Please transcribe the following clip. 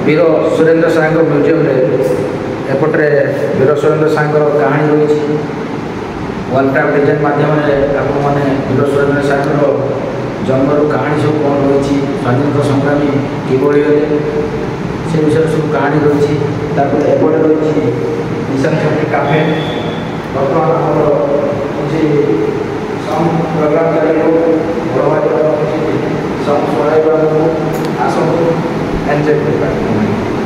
वीर Surendra Sahu museum एपटे वीर सुरेंद्र साहू कहानी रही वालक्राफ्ट डिजाइन मध्यम आपने वीर सुरेंद्र साहू जन्म कहानी सब कौन रही स्वाधीनता संग्रामी किभली से विषय सब कहानी रही एपटे रही निशान शक्ति कैफे बर्तमान प्रोग्राम चलो बड़ भाई आसतु एंजॉय कर।